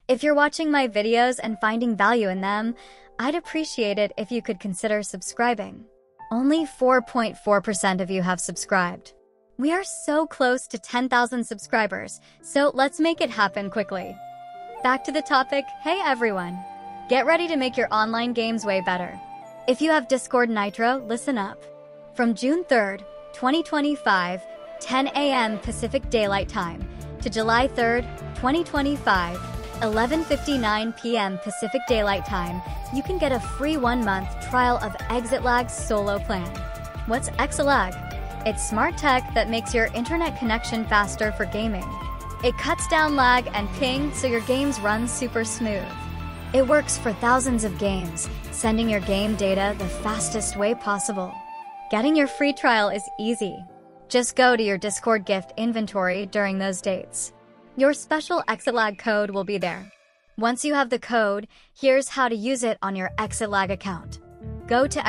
If you're watching my videos and finding value in them, I'd appreciate it if you could consider subscribing. Only 4.4% of you have subscribed. We are so close to 10,000 subscribers, so let's make it happen quickly. Back to the topic. Hey everyone! Get ready to make your online games way better. If you have Discord Nitro, listen up. From June 3rd, 2025, 10 a.m. Pacific Daylight Time, to July 3rd, 2025, 11:59 p.m. Pacific Daylight Time, you can get a free 1-month trial of ExitLag's solo plan. What's ExitLag? It's smart tech that makes your internet connection faster for gaming. It cuts down lag and ping so your games run super smooth. It works for thousands of games, sending your game data the fastest way possible. Getting your free trial is easy. Just go to your Discord gift inventory during those dates. Your special ExitLag code will be there. Once you have the code, here's how to use it on your ExitLag account. Go to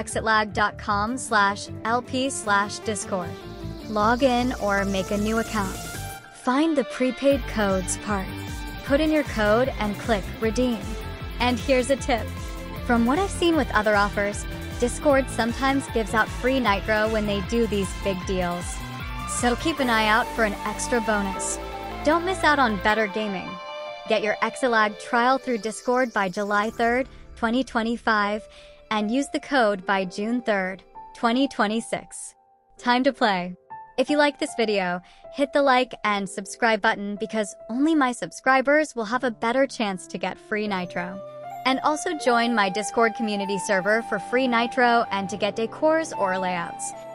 exitlag.com/lp/discord. Log in or make a new account. Find the prepaid codes part. Put in your code and click redeem. And here's a tip. From what I've seen with other offers, Discord sometimes gives out free Nitro when they do these big deals. So keep an eye out for an extra bonus. Don't miss out on better gaming. Get your ExitLag trial through Discord by July 3rd, 2025, and use the code by June 3rd, 2026. Time to play. If you like this video, hit the like and subscribe button because only my subscribers will have a better chance to get free Nitro. And also join my Discord community server for free Nitro and to get decors or layouts.